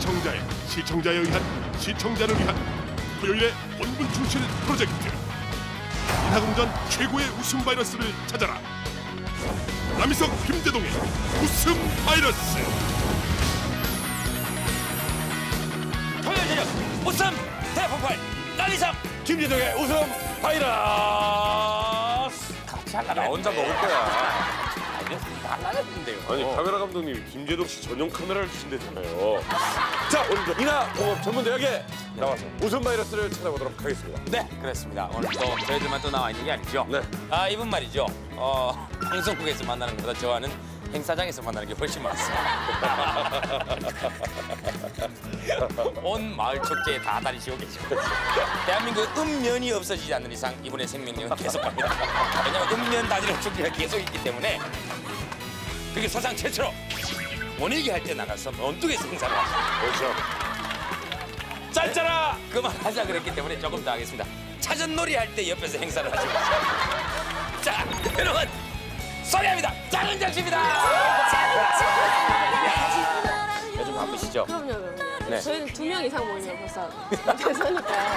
시청자에 의한 시청자를 위한 토요일의 본분 충실 프로젝트 인하공전 최고의 웃음 바이러스를 찾아라. 남희석 김대동의 웃음 바이러스. 토요일 저녁 웃음 대폭발 남희석 김대동의 웃음 바이러스. 같이 하려고 나 혼자 먹을 거야. 날라가는데요. 아니 카메라 감독님 김재동 씨 전용 카메라를 주신다잖아요. 자 오늘도 인하공업 전문대학에 나와서 웃음 바이러스를 찾아보도록 하겠습니다. 네, 그렇습니다. 오늘 또 저희들만 또 나와 있는 게 아니죠. 네. 아 이분 말이죠. 방송국에서 만나는 것보다 좋아하는 행사장에서 만나는 게 훨씬 많습니다. 온 마을 축제에 다 다니시고 계시고 대한민국 읍면이 없어지지 않는 이상 이분의 생명력은 계속합니다. 왜냐하면 읍면 단위로 축제가 계속 있기 때문에 그게 사상 최초로 원일기 할 때 나가서 언뚝에서 행사를 하시죠. 그렇죠. 짧잖아! 그만하자 그랬기 때문에 조금 더 하겠습니다. 차전놀이 할 때 옆에서 행사를 하시고 자, 여러분 소개합니다. 장은정 씨입니다. 요즘 바쁘시죠? 그럼요. 네. 저희는 2명 이상 모이면 벌써 대선이니까요.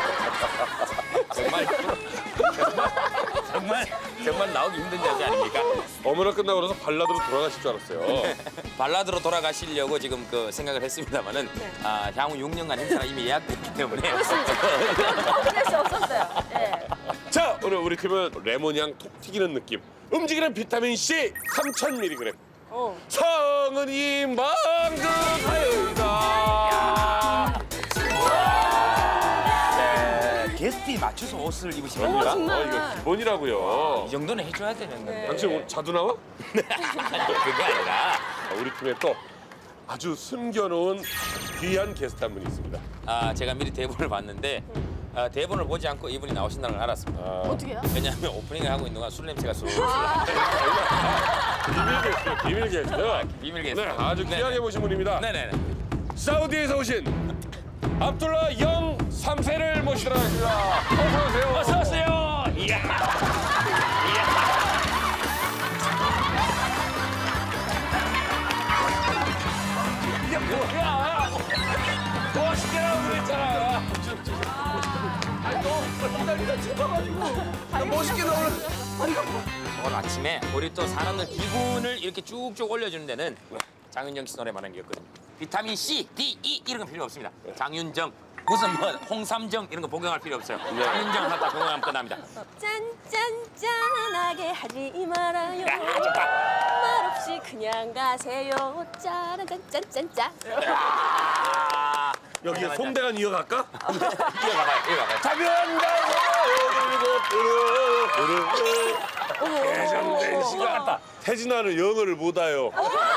정말 나오기 힘든 자세 아닙니까? 어머나 끝나고 나서 발라드로 돌아가실 줄 알았어요. 발라드로 돌아가시려고 지금 그 생각을 했습니다만은 네. 향후 6년간 행사가 이미 예약됐기 때문에 그렇습니다. 어쩔 수 없었어요. 예. 자 오늘 우리 팀은 레몬향 톡 튀기는 느낌 움직이는 비타민 C 3000mg 성은 임방극하여이다. 게스트에 맞춰서 옷을 입으신 오, 겁니까? 정말. 이거 기본이라고요. 이 정도는 해줘야 되는데. 네. 당신 오늘 자두 나와? 아니, 그게 아니라 우리 팀에 또 아주 숨겨놓은 귀한 게스트 한 분이 있습니다. 제가 미리 대본을 봤는데 대본을 보지 않고 이분이 나오신다는 걸 알았습니다. 어떻게요? 왜냐하면 오프닝을 하고 있는 동안 술 냄새가 쏠쏠 비밀 게스트, 비밀 게스트. 비밀 게스트. 네, 아주 귀하게 모신 분입니다. 네네네. 사우디에서 오신 압둘라 영 3세를 모시도록 하겠습니다. 어서 오세요. 어서 오세요. 이야. 이게 뭐야? 멋있게라고 그랬잖아. 멋있게 나오는. 오늘 아침에 우리 또 사람들 기분을 이렇게 쭉쭉 올려주는 데는 장윤정 씨 노래만 한 게 없거든요. 비타민 C, D, E 이런 건 필요 없습니다. 장윤정, 무슨 뭐 홍삼정 이런 거 복용할 필요 없어요. 장윤정 하다 복용하면 끝납니다. 짠짠짠하게 하지 말아요. 말없이 그냥 가세요. 짜란짠짠짠짠. 여기에 송대관 이어갈까? 이어가봐요. 자변가고 예전된 시간. 태진아는 영어를 못해요.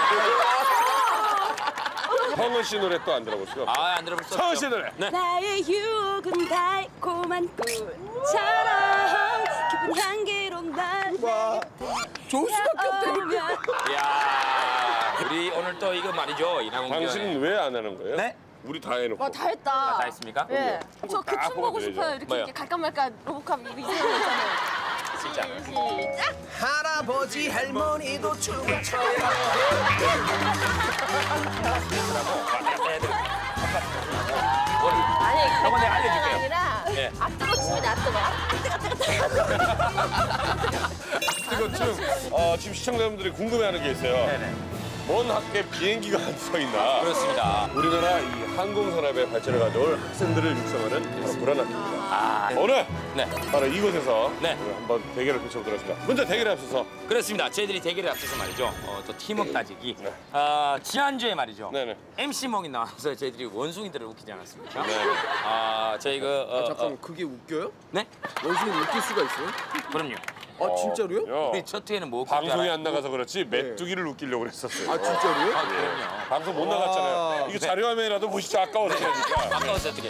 성은 씨 노래 또 안 들어보시고. 안 들어볼 수 없죠. 성은 씨 노래. 네. 나의 유혹은 달콤한 꿀처럼 기쁜 향기로운 날 좋을 수밖에 없다. 이야, 우리 오늘 또 이거 말이죠. 인하공전. 당신은 왜 안 하는 거예요? 네? 우리 다 해놓고. 다 했다. 다 했습니까? 예. 저 그 다 춤 보고 보여드려야죠. 싶어요. 이렇게, 뭐요? 이렇게 갈까 말까 로봇캅 이거 이상한 거 있잖아요. 진짜. 시작. 할아버지 할머니도 춤을 춰요. 아니 저거 내가 그게 알려줄게요. 아니라 예. 앞뜨거 춤이다 앞뜨거. 이거 좀 지금 시청자분들이 궁금해하는 게 있어요. 네네. 먼 학교에 비행기가 안 서 있나? 그렇습니다. 우리나라 이 항공산업의 발전을 가져올 학생들을 육성하는 그런 불안학교입니다. 오늘 네. 바로 이곳에서 네. 오늘 한번 대결을 펼쳐보도록 하겠습니다. 먼저 대결에 앞서서 그렇습니다. 저희들이 대결에 앞서서 말이죠. 또 팀워크 따지기. 네. 지난주에 말이죠. 네네. MC몽이 나와서 저희들이 원숭이들을 웃기지 않았습니까? 네. 저희 그 잠깐 그게 웃겨요? 네? 원숭이 웃길 수가 있어요? 그럼요. 아 진짜로요? 야, 우리 첫 회에는 뭐 방송이 안 나가서 그렇지 메뚜기를 웃기려고 그랬었어요. 아 진짜로요? 그럼요. 방송 못 나갔잖아요. 이거 자료화면이라도 보시죠. 아까워서 그러니까. 아까워서 어떻게?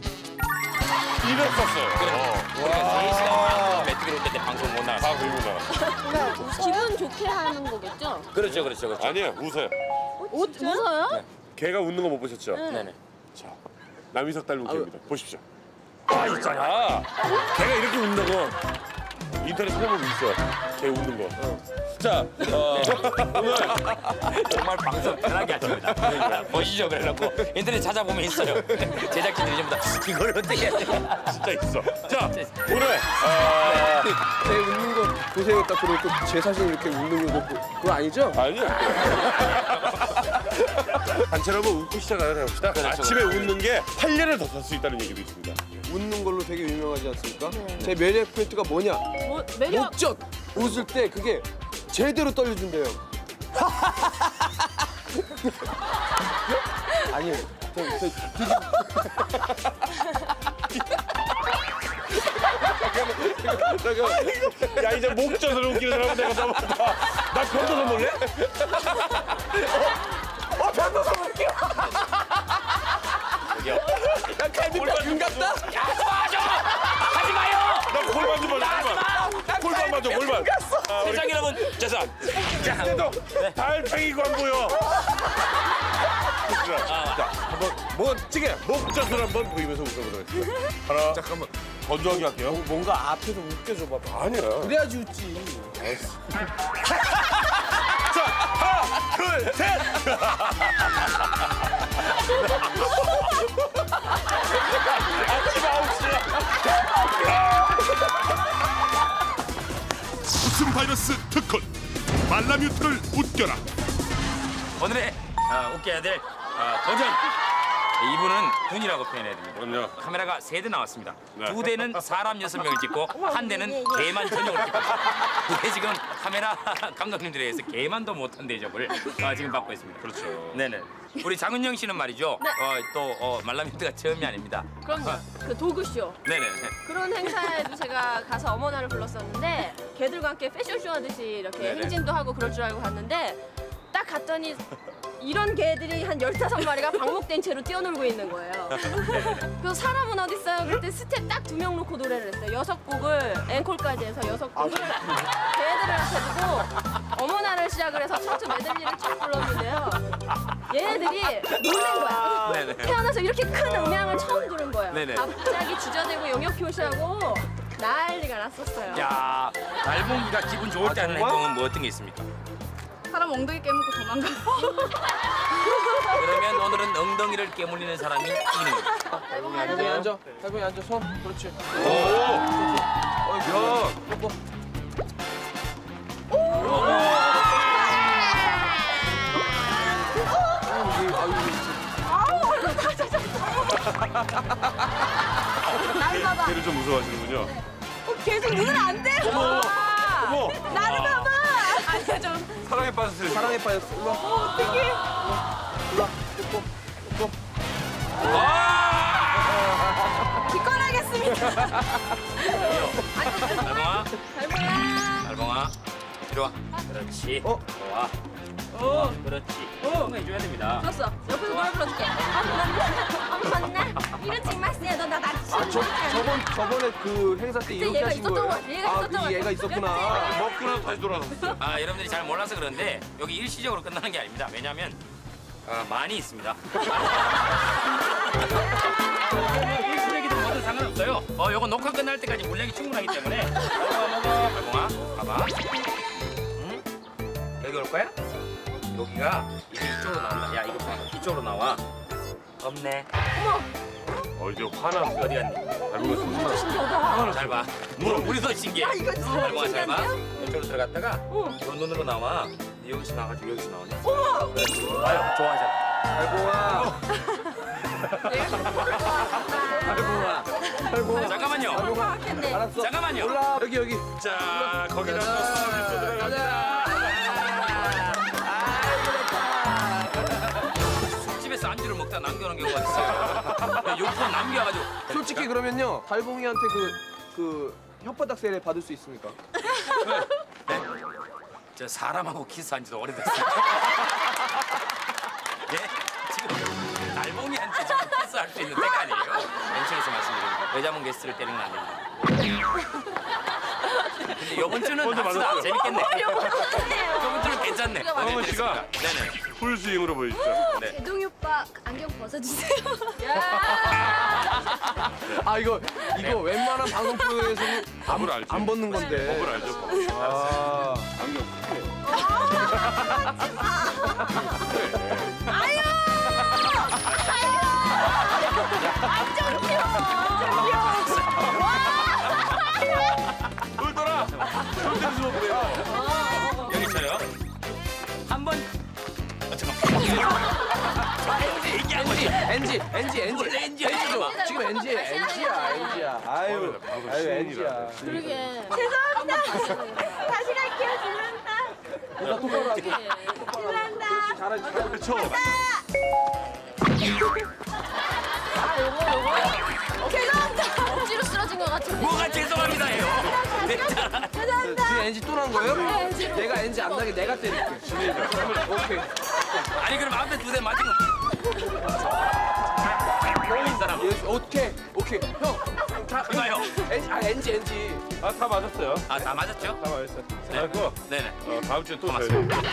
이랬었어요. 우리가 3시간 메뚜기를 웃길 때 방송 못 나갔어요. 방송이 못 나갔어요. 기분 좋게 하는 거겠죠? 그렇죠. 아니에요. 웃어요. 웃어요? 걔가 웃는 거 못 보셨죠? 네네. 자, 남희석 닮은 걔입니다. 보십시오. 있잖아. 걔가 이렇게 웃는 거. 인터넷 찾아보면 있어. 개 웃는 거. 자, 오늘 정말 방송 편하게 하십니다. 보시죠, 그래놓고 인터넷 찾아보면 있어요. 제작진들이 전부 다 이걸 어떻게 해야 돼? 진짜 있어. 자, 오늘 제 웃는 거 보세요. 딱 그리고 제 사진 이렇게 웃는 거 그거 아니죠? 아니야. 단체로 한번 웃고 시작을 해봅시다. 아침에 웃는 게 8년을 더 살 수 있다는 얘기도 있습니다. 웃는 걸로 되게 유명하지 않습니까? 제 매력 포인트가 뭐냐? 뭐, 매력. 목젖! 웃을 때 그게 제대로 떨려준대요. 아니에요. 야, 이제 목젖으로 웃기는 사람은 내가 넘어간다. 나 변도서 볼래? 변도서 볼게요. 저기요. 야, 갈비뼈 균 같다? 야, 도와줘! 하지 마요! 나 골반 좀 봐줘, 골반. 골반 봐줘, 골반. 세상 여러분, 죄송. 그래도 달팽이가 안 보여. 자, 한번 멋지게 목젖을 한번 보이면서 웃어보도록 하겠습니다. 하나, 잠깐만. 건조하게 할게요. 뭔가 앞에서 웃겨줘봐. 아니야. 그래야지 웃지. 자, 하나, 둘, 셋. 아침 9시야. 웃음 바이러스 특훈 말라뮤트를 웃겨라. 오늘의 웃겨야 될 도전. 이분은 군이라고 표현해야 됩니다. 그럼요. 카메라가 3대 나왔습니다. 네. 2대는 사람 6명을 찍고 한 대는 개만 전용을 찍고 그게 지금 카메라 감독님들에 의해서 개만도 못한 대접을 지금 받고 있습니다. 그렇죠. 네네. 우리 장은영 씨는 말이죠. 또 말라뮤트가 처음이 아닙니다. 그럼요. 그 도그쇼. 네네. 그런 행사에도 제가 가서 어머나를 불렀었는데 개들과 함께 패션쇼 하듯이 이렇게 네네. 행진도 하고 그럴 줄 알고 갔는데 딱 갔더니 이런 개들이 한 15마리가 방목된 채로 뛰어놀고 있는 거예요. 그래서 사람은 어디 있어요? 그때 스텝 딱 2명 놓고 노래를 했어요. 6곡을 앵콜까지 해서 6곡을 개들을 앞에 두고 어머나를 시작을 해서 청춘 메들리를 쭉 불렀는데요. 얘네들이 놀란 거야. 네네. 태어나서 이렇게 큰 음향을 처음 들은 거예요. 네네. 갑자기 주저되고 영역 표시하고 난리가 났었어요. 야, 달봉이가 기분 좋을 때 하는 행동은 뭐 어떤 게 있습니까? 사람 엉덩이 깨물고 도망가. 그러면 오늘은 엉덩이를 깨물리는 사람이 이기는 겁니다. 달봉이 앉아. 달봉이 앉아. 손. 그렇지. 오! 야! 뽀뽀. 개를 좀 무서워하시는군요. 계속 눈을 안 떼. 어머! 나를 봐봐. 아니야 좀. 사랑에 빠졌어요. 사랑에 빠졌어. 일로 와. 어떡해. 일로 와. 뽀뽀. 뽀뽀. 기권하겠습니다. 달봉아, 달봉아. 달봉아, 이리 와. 그렇지. 좋아. 그렇지. 해줘야 됩니다. 좋았어. 옆에서 노래 불러줄게. 맞나? 이러지 마세요. 너 나 납치. 저번에 그 행사 때 이렇게 얘가 하신 있었던 거예요? 거 같아. 얘가 있었던 거 같아. 얘가 있었구나. 먹고 나서 다시 돌아왔어. 여러분들이 잘 몰라서 그런데 여기 일시적으로 끝나는 게 아닙니다. 왜냐하면 많이 있습니다. 일시적이든 뭐든 상관없어요. 요거 녹화 끝날 때까지 물량이 충분하기 때문에 먹어. 달봉아, 봐봐. 응? 여기 올 거야? 여기가 이쪽으로 나온다. 야, 이거 봐. 이쪽으로 나와. 없네. 이제 화났어. 어디 갔니? 달봉이 손 신기하다. 잘 봐. 우리 더 신기해. 이거 진짜 달봉아, 잘 봐. 신기한데요? 이쪽으로 들어갔다가 요 눈으로 나와. 여기서 나가지고 여기서 나오네. 어머! 그렇지. 아유, 좋아하잖아. 달봉아. 달봉아. 잠깐만요. 정확했네. 알았어. 잠깐만요. 올라. 여기. 자, 거기다 넣어서 들어갑니다. 술집에서 안주를 먹다 남겨놓은 경우가 있어요. 욕도 남겨가지고. 솔직히 그러면요. 달봉이한테 그 혓바닥 세례 받을 수 있습니까? 네? 저 사람하고 키스한 지도 오래됐어요. 예? 지금 달봉이한테 지금 키스할 수 있는 때가 아니에요. 멘션에서 말씀드립니다. 여자분 게스트를 때리면 안 됩니다. 근데 이번 주는 합시다. 재밌겠네. 이번 주는 괜찮네. 우리가 네, 됐습니다. 네네. 풀스윙으로 보여주죠. 네. 대동이 오빠 안경 벗어주세요. 아 이거 웬만한 방송 프로에서는 법을 알지. 안 벗는 건데. 법을 알죠. 법. 아. 안경 크게. 돌더라. 손대지 좀 보세요. 여기 있어요. 한번 잠깐만. 얘기하고 NG. 원래 NG 죠. 지금 NG야. 아유 NG야. 그러게. 다시 갈게요. 죄송합니다. 나 똑바로 하고. 죄송합니다. 잘하지. 그렇죠. 죄송합니다. 억지로 쓰러진 것 같은데. 뭐가 죄송합니다예요. 지금 NG 또 난 거예요? 내가 NG 안 나게 내가 때릴게. 오케이. 아니 그럼 앞에 두 대 맞은 거. 이 사람. 오케이. 형. 그거요. NG. 아, 다 맞았어요. 아 다 맞았죠? 다 맞았어요. 그리고 네네. 다음 주에 또 뵈요.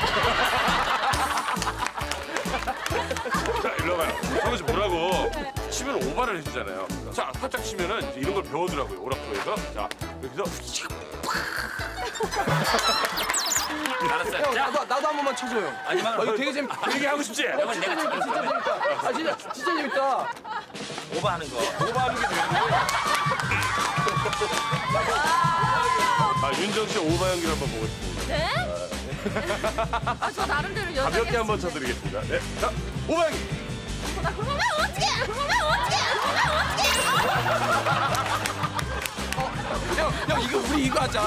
자, 일로 와봐요. 성우 씨 뭐라고? 치면 오바를 해주잖아요. 자, 살짝 치면은 이제 이런 걸 배우더라고요. 오락부에서. 자, 여기서 알았어요. 형 자, 나도 한 번만 쳐줘요. 아니면 이거 되게 재밌다. 얘기 하고 싶지? 이건 내가 진짜 재밌다. 아 진짜 재밌다. 오버하는 거. 오바하는 게 되는데. 아, 윤정 씨 오바 연기를 한번 보고 싶습니다. 네? 아, 저 나름대로 여자 가볍게 한번 쳐드리겠습니다. 네, 자, 오바 연기. 그러면 어떻게? 형 이거 우리 이거 하자.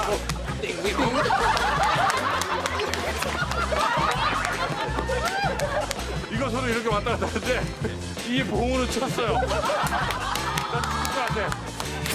이거 서로 이렇게 왔다 갔다 하는데 이 봉으로 쳤어요. 나 죽을 것 같아.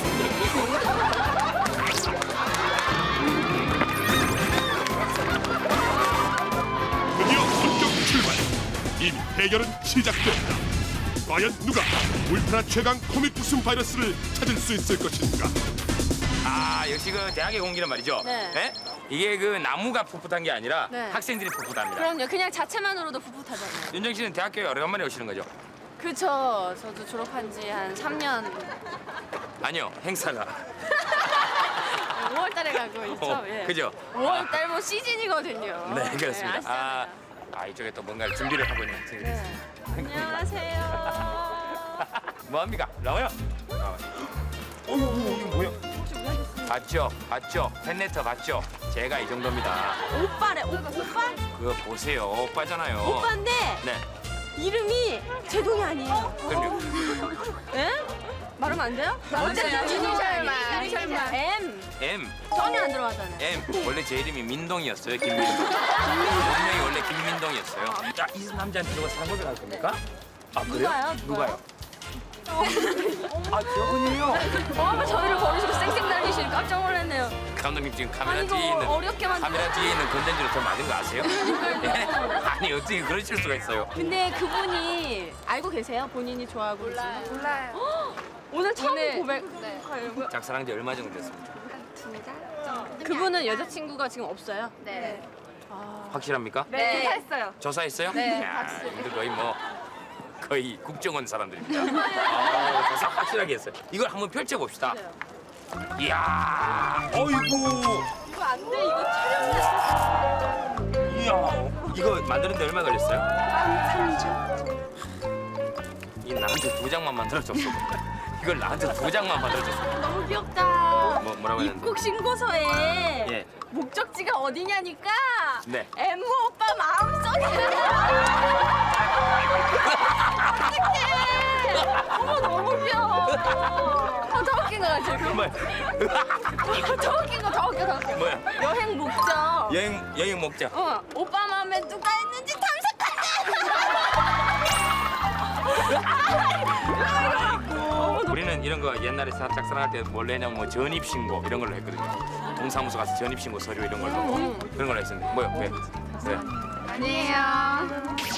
드디어 본격 출발. 이미 대결은 시작됐다. 과연 누가 울트라 최강 코믹 웃음 바이러스를 찾을 수 있을 것인가? 아 역시 그 대학의 공기는 말이죠. 네. 예? 이게 그 나무가 풋풋한 게 아니라 네. 학생들이 풋풋합니다. 그럼요. 그냥 자체만으로도 풋풋하잖아요. 윤정 씨는 대학교에 오래간만에 오시는 거죠? 그쵸. 저도 졸업한 지 한 3년. 아니요, 행사가. 5월 달에 가고 있죠. 예. 그죠? 5월 달 뭐 시즌이거든요. 네, 그렇습니다. 아시잖아요. 이쪽에 또 뭔가 준비를 하고 있는 친구들. 네. 안녕하세요. 뭐합니까? 나와요. 이거 뭐야? 봤죠? 팬레터 봤죠? 제가 이 정도입니다. 오빠래. 오빠? 그거 보세요. 오빠잖아요. 오빠인데 네, 이름이 제동이 아니에요. 그럼요. 예? 말하면 안 돼요? 어쨌든 이니셜만. M. M. 전혀 안 들어가잖아요. M. 원래 제 이름이 민동이었어요. 김민동. 본명이 원래 김민동이었어요. 자, 이 남자한테 누가 사랑 고백할 겁니까? 아, 그래요? 누가요? 아, 저분이요? 저희를 버리시고 쌩쌩 달리시니 깜짝 놀랐네요. 감독님 지금 카메라 아니, 이거 뒤에 있는 어렵게 카메라 뒤에 있는 건전지로 저 맞은 거 아세요? 예? 아니 어떻게 그러실 수가 있어요? 근데 그분이 알고 계세요? 본인이 좋아하고 몰라요. 오늘 처음 고백. 네. 짝사랑한 지 얼마 정도 됐습니까? 그분은 여자친구가 지금 없어요? 네. 확실합니까? 네. 조사했어요. 조사했어요? 네, 야, 이분들 거의 국정원 사람들입니다. 조사 확실하게 했어요. 이걸 한번 펼쳐봅시다. 이야, 어이구. 이거 안 돼. 이거 촬영. 이야, 이거 만드는데 얼마 걸렸어요? 3주. 이 나한테 2장만 만들어줬어. 이걸 나한테 2장만 만들어줬어. 너무 귀엽다. 뭐라고 했는데? 입국 신고서에 예. 목적지가 어디냐니까. 네. 엠모 오빠 마음속에. 어떡해. 어머 너무 귀여워. 더 웃긴 거 같지? 정말 더 웃긴 거 더 웃겨. 뭐야? 여행 목적. 여행 먹자. 오빠 마음에 누가 있는지 탐색할래. 우리는 이런 거 옛날에 짝사랑할 때 원래 했냐면 뭐 전입신고 이런 걸로 했거든요. 동사무소 가서 전입신고 서류 이런 걸로 그런 걸로 했었는데 뭐요? 왜? 왜? 아니에요.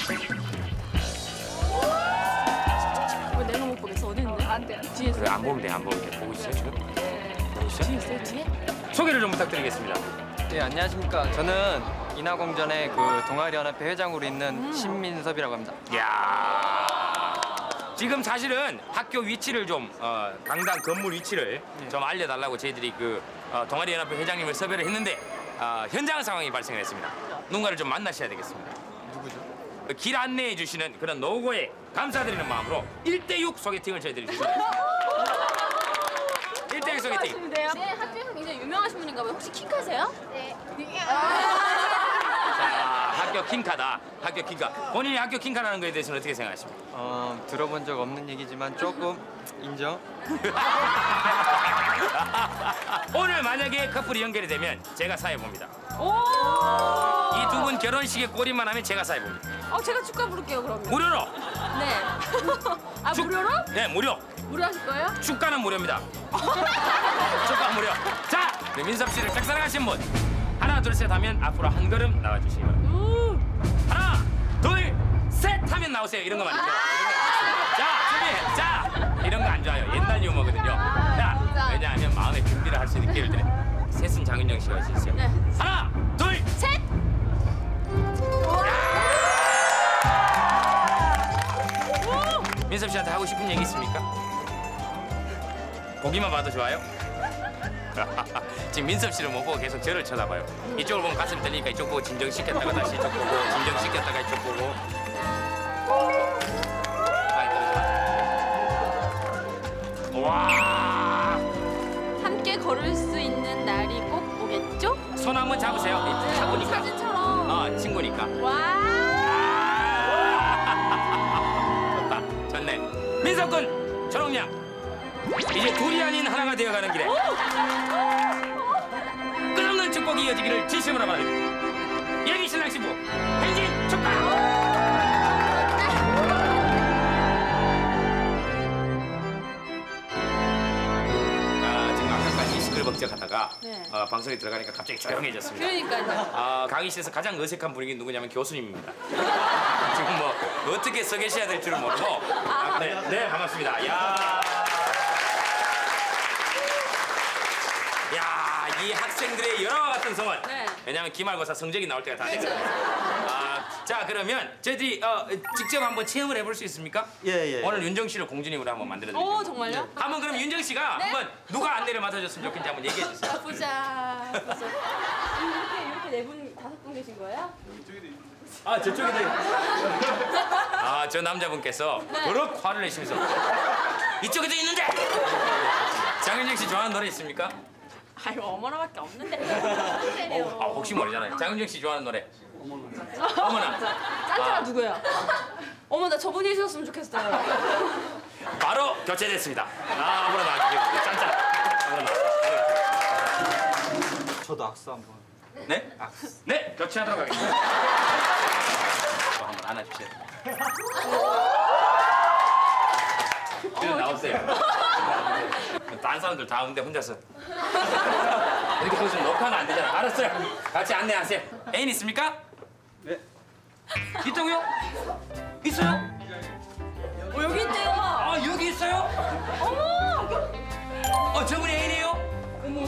왜 내가 못 보겠어? 어디 있는데? 안 돼. 뒤에서. 그래 안 보면 돼, 안 보면 돼. 보고 있어요 지금? 보고 있어요? 뒤에 있어요? 뒤에? 소개를 좀 부탁드리겠습니다. 네 안녕하십니까. 저는 인하공전의 그 동아리연합회 회장으로 있는 신민섭이라고 합니다. 야. 지금 사실은 학교 위치를 좀 강당 건물 위치를 좀 알려달라고 저희들이 그 동아리연합회 회장님을 섭외를 했는데 현장 상황이 발생했습니다. 누군가를 좀 만나셔야 되겠습니다. 누구죠? 길 안내해 주시는 그런 노고에 감사드리는 마음으로 1대6 소개팅을 저희들이 주셨습니다. 1대6 소개팅. 네, 학교에서 굉장히 유명하신 분인가 봐요. 혹시 킹카세요? 네. 자, 학교 킹카다. 학교 킹카. 본인이 학교 킹카라는 거에 대해서는 어떻게 생각하십니까? 들어본 적 없는 얘기지만 조금 인정. 오늘 만약에 커플이 연결이 되면 제가 사회 봅니다. 오! 이 두 분 결혼식에 꼬리만 하면 제가 사회 봅니다. 제가 축가 부를게요, 그러면. 무료로. 네. 아, 무료로? 네, 무료. 무료 하실 거예요? 축가는 무료입니다. 축가 무료. 자, 네, 민섭 씨를 짝사랑하신 분 하나 둘 셋 하면 앞으로 한 걸음 나와주시기 바랍니다. 하나 둘 셋 하면 나오세요. 이런 거 말이죠. 자, 준비. 자, 이런 거 안 좋아요. 옛날 유머거든요. 자, 왜냐하면 마음의 준비를 할 수 있는 기회를 드려요. 셋은 장윤정 씨가 할 수 있어요. 네. 하나 둘 셋! 민섭 씨한테 하고 싶은 얘기 있습니까? 보기만 봐도 좋아요? 지금 민섭 씨를 못 보고 계속 저를 쳐다봐요. 이쪽을 보면 가슴이 떨리니까 이쪽 보고 진정시켰다가 다시 이쪽 보고 진정시켰다가 이쪽 보고. 많이 떨어져. 와. 함께 걸을 수 있는 날이 꼭 오겠죠? 손 한번 잡으세요. 차보니까. 사진처럼. 친구니까. 와! 좋다. 좋네. 민섭 군, 초롱양. 이제 둘이 아닌 하나가 되어가는 길에 끝없는 축복이 이어지기를 진심으로 바랍니다. 예비 신랑 신부 행진 축하! 지금 아까까지 시끌벅적하다가 네. 방송에 들어가니까 갑자기 조용해졌습니다. 그러니까요. 강의실에서 가장 어색한 분위기 누구냐면 교수님입니다. 지금 뭐 어떻게 서 계셔야 될 줄을 모르고. 네, 반갑습니다. 야, 이 학생들의 열화와 같은 성원. 네. 왜냐하면 기말고사 성적이 나올 때가 다 됐거든요. 자, 그러면 저희들이 직접 한번 체험을 해볼 수 있습니까? 예. 오늘 윤정 씨를 공주님으로 한번 만들어드릴게요. 오, 정말요? 한번 그럼 윤정 씨가 한번 누가 안내를 맡아줬으면 좋겠는지 한번 얘기해 주세요. 보자. 이렇게 네 분, 5분 계신 거예요? 저쪽에도. 저 남자분께서 그렇게 화를 내시면서 이쪽에도 있는데. 장윤정 씨 좋아하는 노래 있습니까? 아유, 어머나밖에 없는데. 혹시 모르잖아요. 장윤정 씨 좋아하는 노래. 어머나. 짠짜가 누구예요? 어머, 나 저분이 해주셨으면 좋겠어요. 바로 교체됐습니다. 아무나 나와주세요. 짠짠. 아무나 나와주세요. 저도 악수 한번. 네? 네, 교체하도록 하겠습니다. 한번 안아주세요. 나오세요. 다른 사람들 다 오는데 혼자서 이렇게 하면서 녹화는 안 되잖아. 알았어요. 같이 안내하세요. 애인 있습니까? 네. 있다고요? 있어요? 여기 있대요. 여기 있어요? 어머! 저분이 애인이에요? 어머.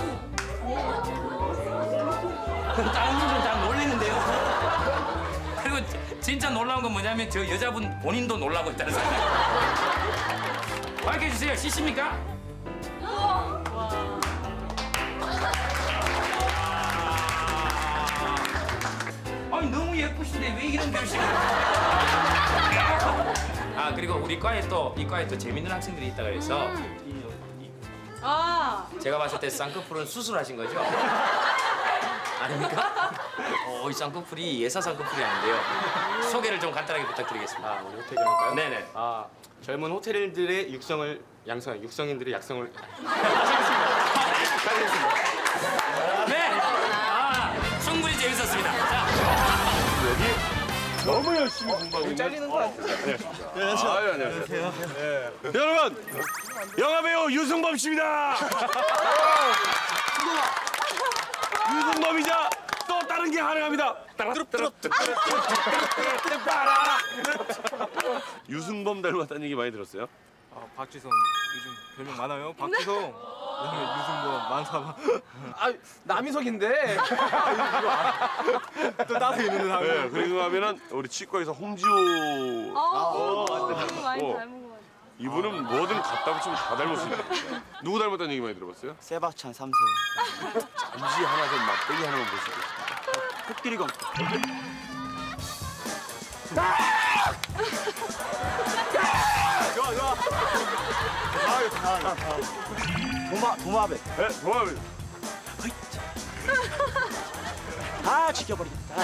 다른 분들은 다 놀랐는데요. 그리고 진짜 놀라운 건 뭐냐면 저 여자분 본인도 놀라고 있다는 사실. 밝혀주세요. 씨십니까? 아니 너무 예쁘신데 왜 이런 결심을? 그리고 우리 과에 또 이 과에 또 재밌는 학생들이 있다고 해서 제가 봤을 때 쌍꺼풀은 수술하신 거죠? 아닙니까? 이 쌍꺼풀이 예사 쌍꺼풀이 아닌데요. 소개를 좀 간단하게 부탁드리겠습니다. 우리 호텔이니까요? 네네. 젊은 호텔인들의 육성인들의 약성을 네. 충분히 재밌었습니다. 자. 여기 너무 열심히 공부하고 있는. 잘리는 거 아니에요? 안녕하세요. 네. 여러분, 영화배우 유승범 씨입니다. 유승범이자 또 다른 게 가능합니다. 유승범 닮았다는 얘기 많이 들었어요? 박지성 요즘 별명 많아요. 박지성, 그다음에 유승범, 만사마. 아 남희석인데. 또 따로 있는 사람. 네, 그리고 하면은 우리 치과에서 홍지호 많이 어. 닮은 것 같아요. 이분은 뭐든 갖다 붙이면 다 닮았습니다. 누구 닮았다는 얘기 많이 들어봤어요? 세바스찬 3세. 잠시 하나 좀 맛보기 하나만 보시겠습니다. 코끼리검. 도마뱀. 네, 좋아요. 다 지켜버리겠다.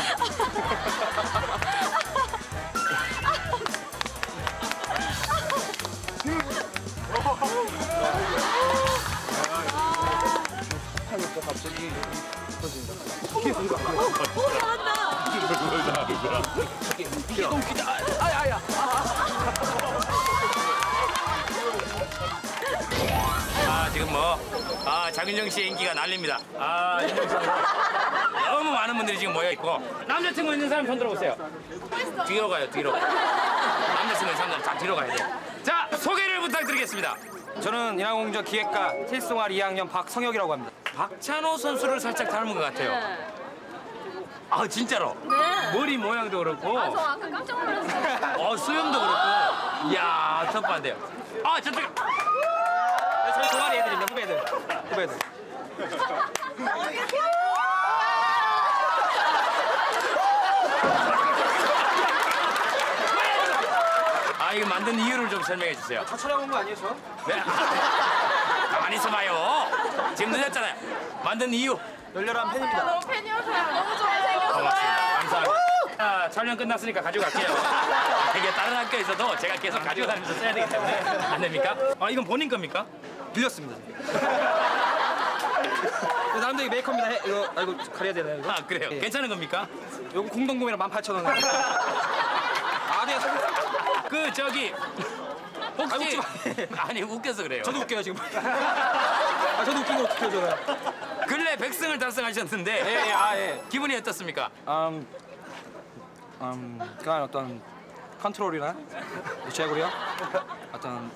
하니까 갑자기 터진다. 이게 너무 웃기다. 아야. 지금 장윤정 씨의 인기가 난립니다. 윤정 씨 너무 많은 분들이 지금 모여 있고 남자친구 있는 사람 손 들어보세요. 뒤로 가요, 뒤로. 남자친구 있는 사람들 다 뒤로 가야 돼요. 자, 소개를 부탁드리겠습니다. 저는 인하공전 기획과 테니스동아리 2학년 박성혁이라고 합니다. 박찬호 선수를 살짝 닮은 것 같아요. 네. 진짜로? 네. 머리 모양도 그렇고, 저 아까 깜짝 놀랐어요. 수염도 그렇고, 이야, 텃밭인데요. 저쪽에. 저희 동아리 애들입니다. 후배들. 이거 만든 이유를 좀 설명해 주세요. 다 촬영한 거 아니에요, 저? 네. 가만히 있어봐요. 지금 늦었잖아요. 만든 이유. 열렬한 팬입니다. 너무 팬이어서요. 너무 잘생겼어요. 고맙습니다. 감사합니다. 촬영 끝났으니까 가져갈게요. 이게 다른 학교에서도 제가 계속 가지고 다니면서 써야 되기 때문에 안 됩니까? 이건 본인 겁니까? 빌렸습니다. 남자이 메이커입니다. 이거 가려야 되나요, 이거? 그래요. 예. 괜찮은 겁니까? 요거 공동구매로 18,000원. 네. 혹시 아니 웃겨서 그래요. 저도 웃겨요, 지금. 저도 웃긴 거 어떡해요, 저는. 근래 100승을 달성하셨는데 예. 기분이 어떻습니까? 그간 어떤 컨트롤이나 제구력 어떤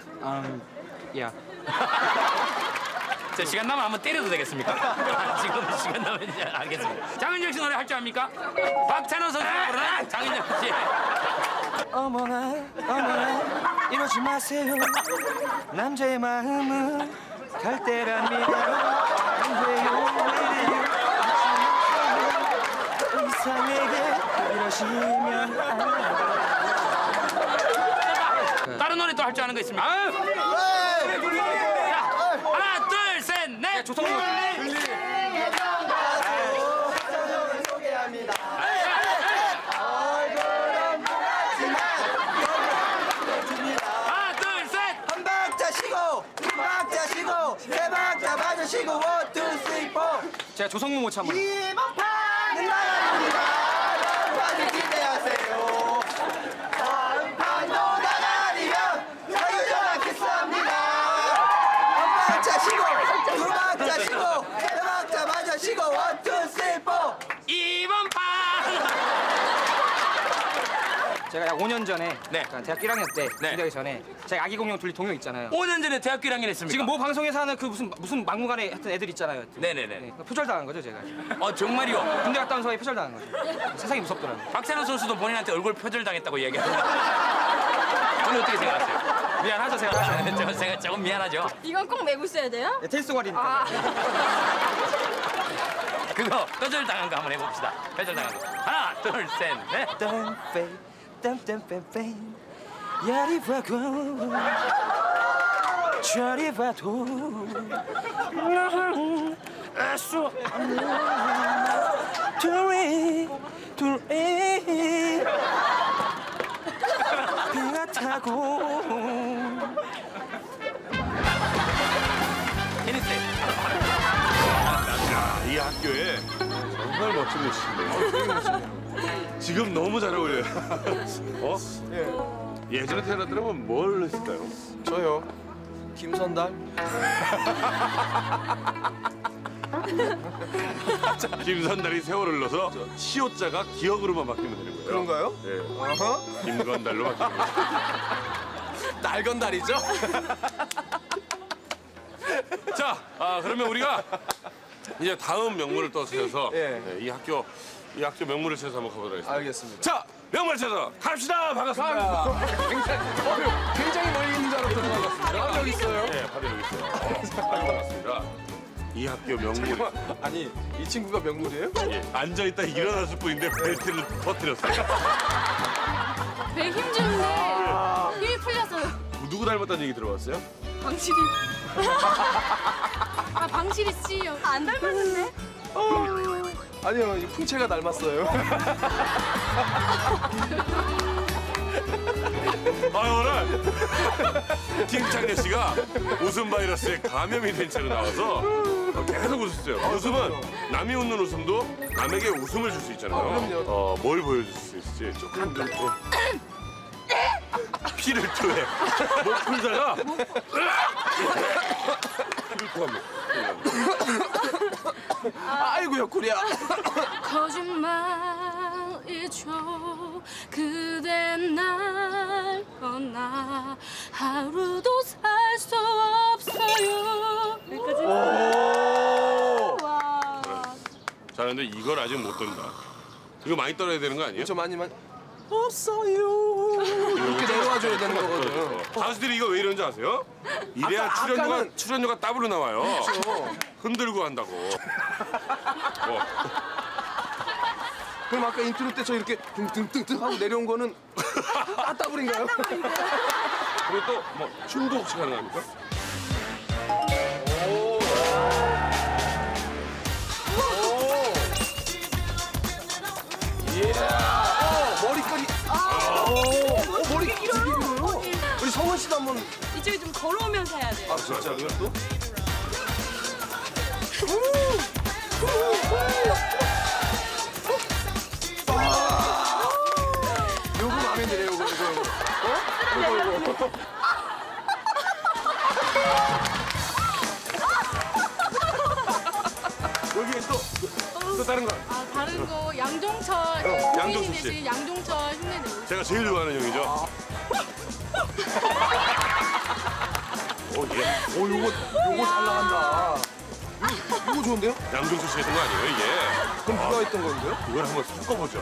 저 시간 나면 한번 때려도 되겠습니까? 지금 시간 나면 이제 알겠습니다. 장윤정 씨 노래 할 줄 압니까? 박찬호 선수 부르는 장윤정 씨. 어머나 이러지 마세요. 남자의 마음은 갈대랍니다. 왜요 이상하게 이러시면 다른 노래 또 할 줄 아는 거 있습니까? 자, 하나, 둘, 셋, 넷. 조성모. 하나, 둘, 셋. 한 박자 쉬고, 두 박자 쉬고, 세 박자 마저 쉬고, 1, 2, 3, 4. 제가 조성모 모차 한번. 이번 판은 나갑니다. 다음 판을 기대하세요. 다음 판도 나가리면 자유전화 키스합니다. 한 박자 쉬고, 두 박자 쉬고, 세 박자 마저 쉬고, 1, 2, 3, 4. 이번 판. 제가 약 5년 전에 네. 그러니까 대학 1학년 때 네. 군대하기 전에 제가 아기 공룡 둘리 동요 있잖아요. 5년 전에 대학교 1학년 했습니까? 지금 모 방송에서 하는 그 무슨 막무가내 했던 애들 있잖아요. 네네네. 네, 표절당한 거죠, 제가. 정말요? 군대 갔다 온 사이에 표절당한 거죠. 세상이 무섭더라고요. 박찬호 선수도 본인한테 얼굴 표절당했다고 얘기하는데 오늘 어떻게 생각하세요? 미안하죠, 제가. 조금 미안하죠? 이건 꼭 메고 있어야 돼요? 네, 테니스 동아리니까. 그거 표절당한 거 한번 해봅시다. 표절당한 거. 하나, 둘, 셋, 넷. 땀땀땀땀 야리 봐고 저리 봐도 알수 없는 둘이 배가 타고 테니스. 이 학교에 정말 멋진 모습이네요. 지금 너무 잘 어울려요. 예전에 태어났더라면 뭘 했을까요? 저요. 김선달. 김선달이 세월을 넣어서 시옷자가 기억으로만 바뀌면 되는 거예요. 그런가요? 네. 어허. 김건달로 바뀌는 거예요. 날건달이죠? 자, 그러면 우리가 이제 다음 명물을 또 찾아서 예. 네, 이 학교 명물을 찾아서 한번 가보도록 하겠습니다. 알겠습니다. 자, 명물 찾아서 갑시다. 반갑습니다. 굉장히 멀리 있는 줄 알았더니 반갑습니다. 여기 있어요. 네, 바로 여기 있어요. 반갑습니다. 이 학교 명물. 아니, 이 친구가 명물이에요? 예, 앉아있다 일어났을 뿐인데 벨트를 터뜨렸어요. 배 힘주는데 힘이 풀렸어요. 누구 닮았다는 얘기 들어봤어요? 방실이. 아 방실이 씨요. 안 닮았는데? 아니요, 이 풍채가 닮았어요. 오늘 김창래 씨가 웃음 바이러스에 감염이 된 채로 나와서 계속 웃으세요. 웃음은 남이 웃는 웃음도 남에게 웃음을 줄 수 있잖아요. 그럼요. 뭘 보여줄 수 있을지 조금 더 피를 토해. 목 풀다가 피를 토하면. 아이고, 옆구리야. 거짓말이죠. 그대 날 떠나 하루도 살 수 없어요. 여기까지. 와. 자, 근데 이걸 아직 못 던다. 이거 많이 떨어야 되는 거 아니에요? 저 많이 없어요. 이렇게 내려와줘야 되는 거거든요. 가수들이 이거 왜 이런지 아세요? 이래야 아까는- 출연료가 더블로 나와요. 그렇죠. 흔들고 한다고. 그럼 아까 인트로 때 저 이렇게 둥둥둥둥 하고 내려온 거는 따따블인가요? 그리고 또 뭐 춤도 혹시 가능합니까? 머리까지. 머리 되게 길어요. 우리 성원 씨도 한번. 이쪽이 좀 걸어오면서 해야 돼요. 아, 진짜 이것도? 요거 마음에 드네요, 요거. 이거. 여기에 또 다른 거. 아 다른 거 양종철 양종철 공인이 씨. 되신 양종철 흉내내고. 제가 제일 좋아하는 형이죠. 예. 요거 잘 나간다. 요거 좋은데요? 양종수 씨 했던 거 아니에요, 이게? 그럼 누가 했던 건데요? 이걸 한번 섞어보죠.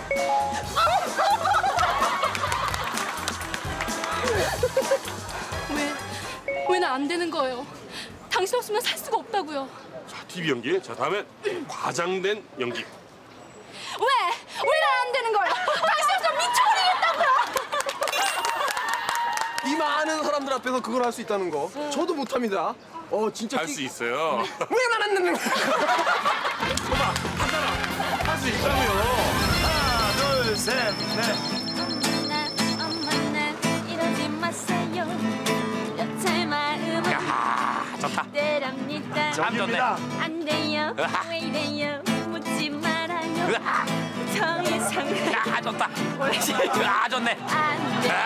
왜 나 안 되는 거예요? 당신 없으면 살 수가 없다고요. 자, TV 연기. 자, 다음엔 과장된 연기. 왜 나 안 되는 거예요? 당신 없으면 미쳐버리겠다고요. 이 많은 사람들 앞에서 그걸 할 수 있다는 거. 저도 못합니다. 진짜. 할 수 있어요. 왜 난 안 되는 거야? 할 수 있다고요. 하나, 둘, 셋, 넷. 엄마 이러지 마세요. 제 마음은 좋다. 때랍니다. 참 좋네. 안 돼요. 왜 이래요? 묻지 말아요. 더 이상 야, 좋다. 아, 좋네. 안 돼.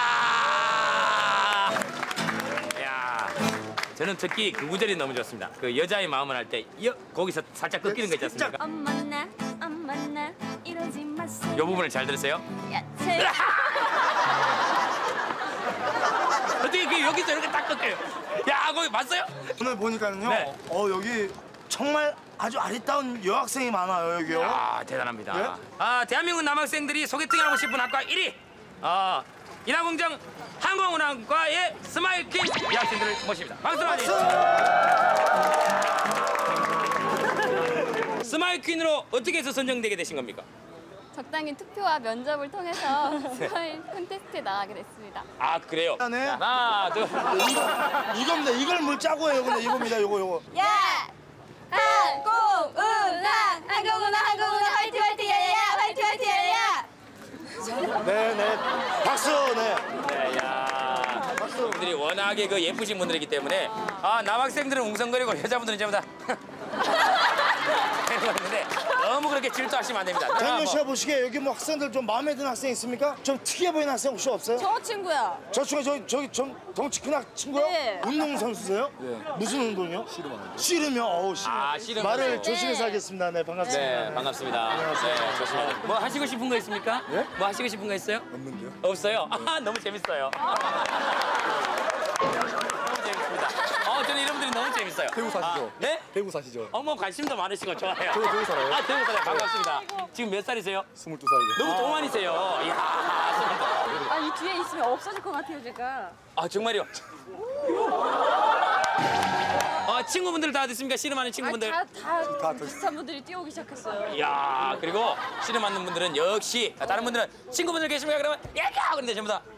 야, 저는 특히 그 구절이 너무 좋습니다. 그 여자의 마음을 할 때 거기서 살짝 꺾이는 거 있지 않습니까? 엄마 나 이러지 마세요. 이 부분을 잘 들으세요. 어떻게 그 여기서 이렇게 딱 꺾여요? 야, 거기 봤어요? 오늘 보니까는요. 네. 여기 정말 아주 아리따운 여학생이 많아요, 여기요. 아, 대단합니다. 네? 대한민국 남학생들이 소개팅을 하고 싶은 학과 1위. 인하공정 항공운항과의 스마일퀸 여학생들을 모십니다. 박수로 맞이해주세요. 스마일퀸으로 어떻게 해서 선정되게 되신 겁니까? 적당히 투표와 면접을 통해서 스마일 콘테스트에 나가게 됐습니다. 아, 그래요? 네. 하나, 둘. 이겁니다. 이걸 뭘 짜고 해요. 근데 이겁니다. 요거. 야! 항공운항 화이팅 화이팅 야야야 화이팅 화이팅 야야야. 네. 박수. 네. 네, 야. 분들이 워낙에 그 예쁘신 분들이기 때문에 남학생들은 웅성거리고 여자분들은 전부 다 해봤는데 너무 그렇게 질투하시면 안 됩니다. 장윤 씨가 보시기에 여기 뭐 학생들 좀 마음에 드는 학생 있습니까? 좀 특이해 보이는 학생 혹시 없어요? 저 친구야. 저 친구 저기 좀 덩치 큰 친구요? 네. 운동 선수세요? 무슨 운동이요? 씨름이요? 어우 씨름. 아, 씨름 말을 선수. 조심해서 하겠습니다. 네 반갑습니다. 네, 반갑습니다. 네, 조심하세요. 뭐 하시고 싶은 거 있습니까? 예? 뭐 하시고 싶은 거 있어요? 없는데요? 없어요? 아, 너무 재밌어요. 너무 재밌습니다. 저는 이런 분들이 너무 재밌어요. 대구 사시죠? 아, 네? 대구 사시죠? 뭐 관심도 많으시고 좋아요. 저 대구 살아요. 아, 대구 살아요. 반갑습니다. 지금 몇 살이세요? 22살이요. 너무 동안이세요. 이야, 아, 이 뒤에 있으면 없어질 것 같아요, 제가. 아, 정말요? 친구분들 다 됐습니까? 씨름하는 친구분들? 다 비슷한 분들이 뛰어오기 시작했어요. 이야, 그리고 씨름하는 분들은 역시 다른 분들은 친구분들 계십니까? 그러면 야가! 그런데 전부 다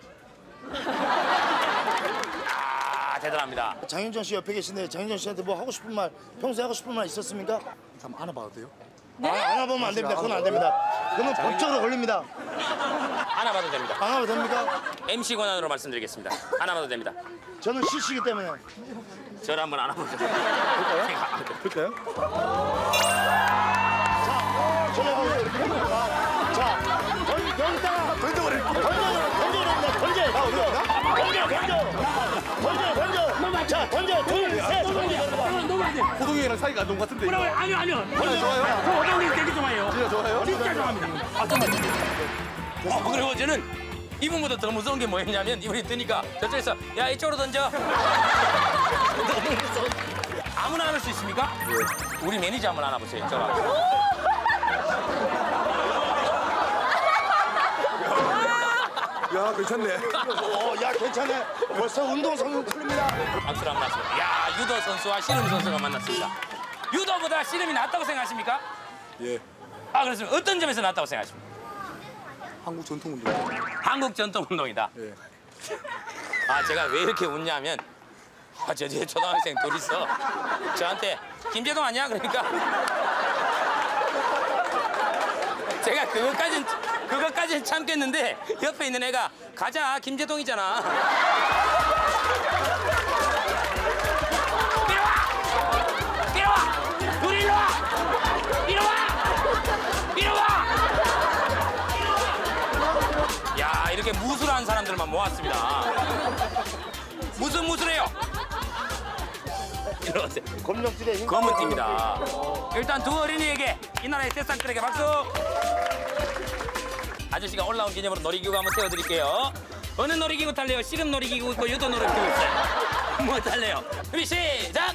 아, 대단합니다. 장윤정 씨 옆에 계신데 장윤정 씨한테 뭐 하고 싶은 말 평소에 하고 싶은 말 있었습니까? 한번 안아봐도 돼요? 네? 안아보면 안 됩니다. 그건 안 됩니다. 그러면 법적으로 걸립니다. 안아봐도 됩니다. 안아도 됩니까? MC 권한으로 말씀드리겠습니다. 안아봐도 됩니다. 저는 CC이기 때문에. 저를 한번 안아보세요. 그럴까요? 자, 여기다가 던져. 자, 던져. 둘, 셋. 호동이랑 사이가 안 좋은 것 같은데. 아니요. 좋아요? 저 오동이 되게 좋아해요. 진짜 좋아요? 진짜 좋아합니다. 그리고 저는 이분보다 더 무서운 게 뭐였냐면 이분이 드니까 저쪽에서 야 이쪽으로 던져. 너무 무서워. 아무나 안을 수 있습니까? 네. 우리 매니저 한번 안아보세요. 야, 괜찮네. 야, 괜찮네. 벌써 운동 성능 풀립니다. 박수를 한번 하시고. 야, 유도 선수와 씨름 선수가 만났습니다. 유도보다 씨름이 낫다고 생각하십니까? 예. 아, 그렇습니다. 어떤 점에서 낫다고 생각하십니까? 한국 전통 운동. 한국 전통 운동이다. 예. 아, 제가 왜 이렇게 웃냐면 저 뒤에 초등학생 둘 있어. 저한테 김재동 아니야? 그러니까 제가 그것까지는 참겠는데 옆에 있는 애가 가자 김재동이잖아. 이리 와! 우리 이리 와! 이리 와! 야, 이렇게 무술한 사람들만 모았습니다. 무슨 무술해요? 이러세요. 검정줄에 힘. 검은띠입니다. 일단 두 어린이에게 이 나라의 새싹들에게 박수. 아저씨가 올라온 기념으로 놀이기구 한번 세워드릴게요. 어느 놀이기구 탈래요? 씨름 놀이기구 있고 유도 놀이기구 있어요. 뭐 탈래요? 준비 시작.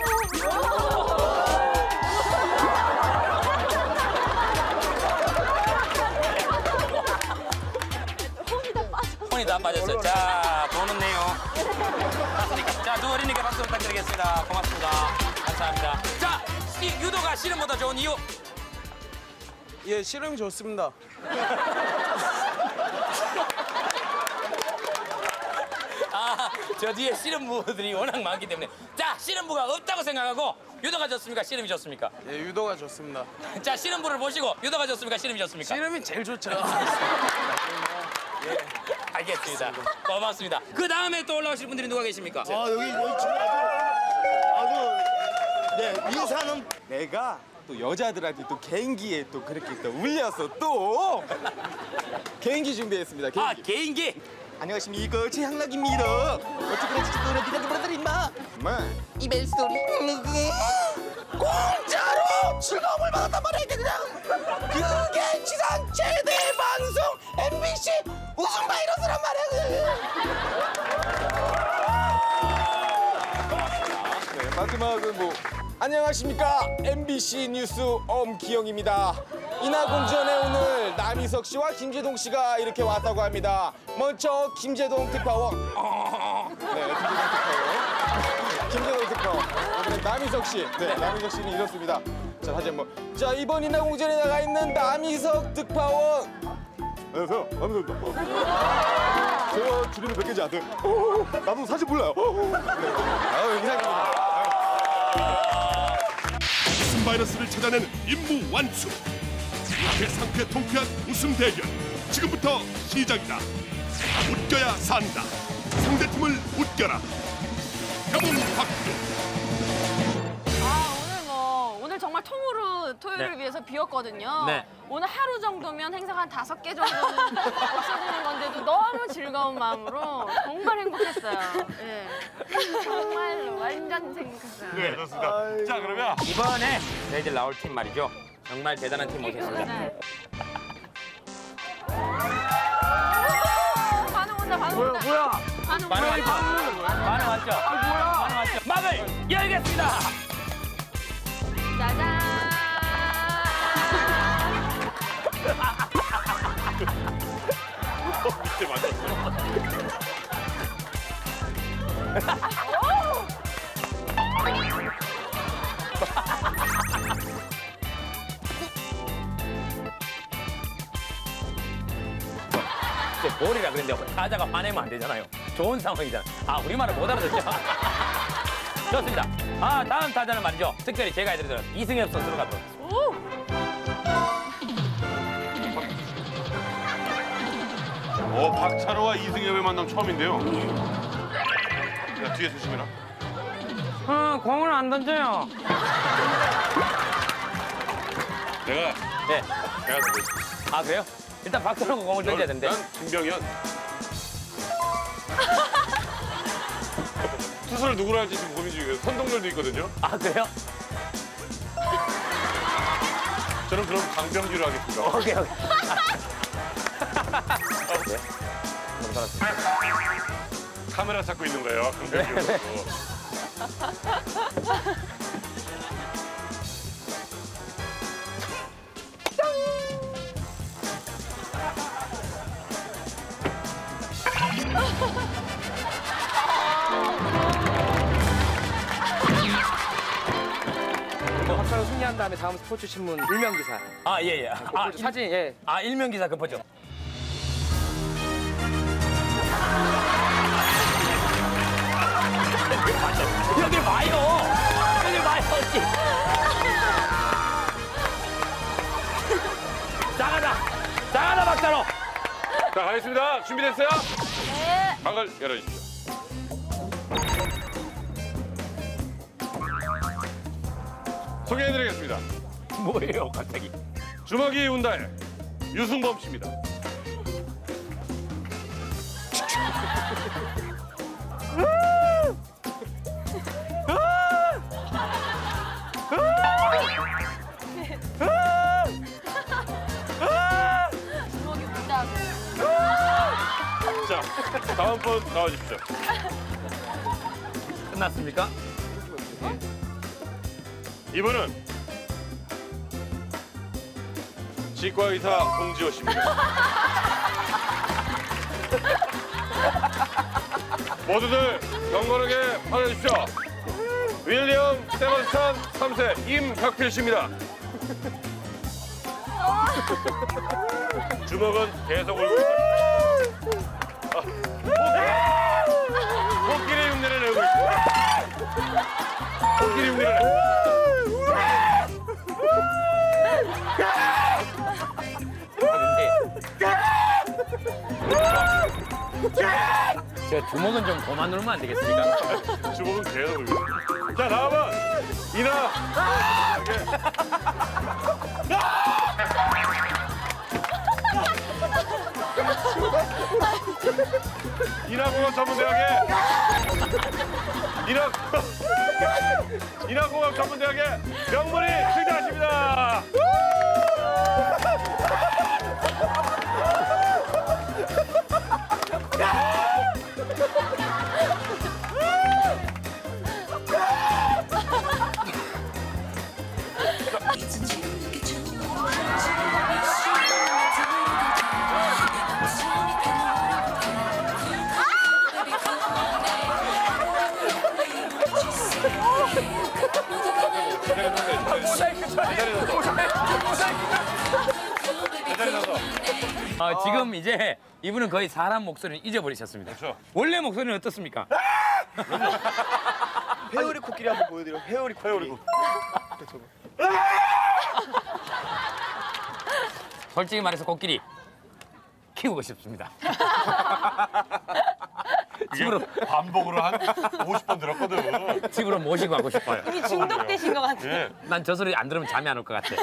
혼이 다 빠졌어요. 자, 보는네요. 자, 두 어린이께 박수 부탁드리겠습니다. 고맙습니다. 감사합니다. 자, 유도가 씨름보다 좋은 이유? 예, 씨름이 좋습니다. 아, 저 뒤에 씨름부들이 워낙 많기 때문에. 자, 씨름부가 없다고 생각하고 유도가 좋습니까? 씨름이 좋습니까? 예, 유도가 좋습니다. 자, 씨름부를 보시고 유도가 좋습니까? 씨름이 좋습니까? 씨름이 제일 좋죠. 예, 알겠습니다. 고맙습니다. 그 다음에 또 올라오실 분들이 누가 계십니까? 여기 지금 아주 네, 인사는 내가 또 여자들한테 또 개인기에 또 그렇게 또 울려서 또 개인기 준비했습니다. 개인기. 아, 개인기. 안녕하십니까, 최향락입니다. 어떻게 그런지 니가 브라들 임마. 이 멜소리 공짜로 즐거움을 받았단 말이야. 그냥 그게 지상 최대 방송 MBC 웃음 바이러스란 말이야. 네, 마지막은 뭐 안녕하십니까, MBC 뉴스 엄기영입니다. 인하공전에 오늘 남희석 씨와 김재동 씨가 이렇게 왔다고 합니다. 먼저 김재동 특파원. 네, 김재동 특파원. 이번엔 남희석 씨. 네, 남희석 씨는 이렇습니다. 자, 다시 한번. 자, 이번 인하공전에 나가 있는 남희석 특파원. 안녕하세요, 남희석 특파원. 제가 주름이 몇 개인지 아세요? 나도 사실 몰라요. 네. 이상입니다. 웃음 바이러스를 찾아내는 임무 완수. 유쾌 상쾌 통쾌한 웃음 대결 지금부터 시작이다. 웃겨야 산다. 상대팀을 웃겨라. 영웅 박규. 오늘 정말 통으로 토요일을 네. 위해서 비웠거든요. 네. 오늘 하루 정도면 행사가 한 5개 정도는 없어지는 건데도 너무 즐거운 마음으로 정말 행복했어요. 예. 정말로 완전 행복했어요. 네, 좋습니다. 자, 그러면 이번에 저희들 나올 팀 말이죠. 정말 대단한 팀 모셨습니다. 네. 반응 온다, 반응 온다. 뭐야? 반응 반응 온다. 왔죠? 반응 왔죠? 반응 왔죠? 막을 열겠습니다. 짜잔. 밑에 맞았어. 볼이라 그랬는데 타자가 화내면 안 되잖아요. 좋은 상황이잖아. 아, 우리말을 못 알아듣죠? 좋습니다. 아, 다음 타자는 말이죠. 특별히 제가 해드리도록 이승엽 선수로 가도록 하겠습니다. 박찬호와 이승엽의 만남 처음인데요. 자, 뒤에 조심해라. 공을 안 던져요. 내가 네. 던져 있어. 아, 그래요? 일단 박찬호가 공을 던져야 되는데. 난 김병현. 투수를 누구로 할지 지금 고민 중이에요. 선동열도 있거든요. 아, 그래요? 저는 그럼 강병규로 하겠습니다. 오케이, 오케이. 네. 너무 잘했습니다. 카메라 찾고 있는 거예요, 강병규 선수. 박찬호 승리한 다음에 다음 스포츠 신문 일면 기사. 아, 예, 예. 아, 사진 예. 아, 일면 기사 급하죠. 여기 봐요. 여기 봐요. 장하다. 장하다 박찬호. 자, 가겠습니다. 준비됐어요? 네. 방을 열어주십시오. 소개해드리겠습니다. 뭐예요, 갑자기? 주먹이 운다의 유승범 씨입니다. 주먹이 문다고. 자, 다음 분 나와주십시오. 끝났습니까? 이분은 치과의사 홍지호 씨입니다. 모두들 경건하게 받아주십시오. 윌리엄 세번스턴 3세 임혁필 씨입니다. 주먹은 계속 울고 있다. 코끼리 흉내를 내고 있습니다. 코끼리 흉내를 내고 저 주먹은 좀 그만 누르면 안 되겠습니까? 주먹은 계속 울고 있습니다. 자, 다음은 이나 인하공업 전문대학의 인하공업 전문대학의 명문이 등장하십니다. 아, 지금 이제 이분은 거의 사람 목소리를 잊어버리셨습니다. 그렇죠. 원래 목소리는 어떻습니까? 회오리 코끼리 한번 보여드려. 회오리 코끼리. 솔직히 말해서 코끼리 키우고 싶습니다. 그게 반복으로 한 50번 들었거든. 집으로 모시고 가고 싶어요. 이미 중독되신 것 같아요. 난 저 소리 안 들으면 잠이 안 올 것 같아.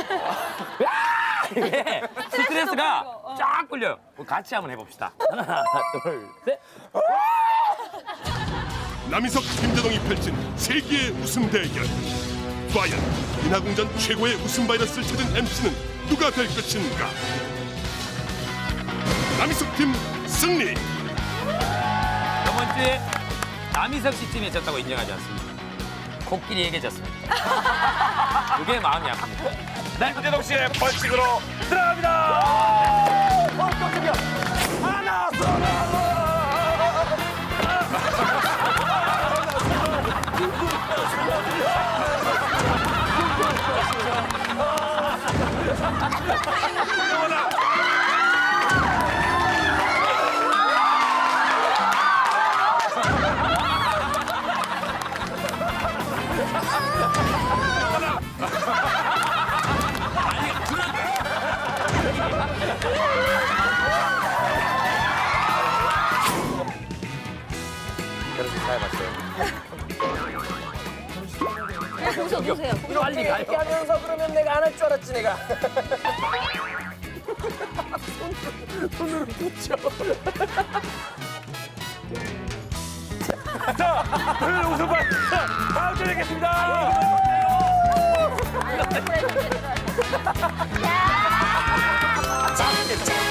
이게 스트레스가 쫙 풀려요. 같이 한번 해봅시다. 하나, 둘, 셋. 남희석, 김재동이 펼친 세기의 웃음 대결. 과연 인하공전 최고의 웃음 바이러스를 찾은 MC는 누가 될 것인가? 남희석 팀 승리. 저번 주에 남희석 씨 팀이 졌다고 인정하지 않습니까? 코끼리에게 졌습니다. 그게 마음이 아픕니다. 네, 김재동 씨의 벌칙으로 들어갑니다. 깜짝이야. 하나 그렇게 사해봤어요. 거기서 놓으세요. 빨리 가요. 이렇게 하면서 그러면 내가 안 할 줄 알았지 내가. 손으로 붙여. 자, 오늘 웃음 바이러스 다음 주에 뵙겠습니다. 야!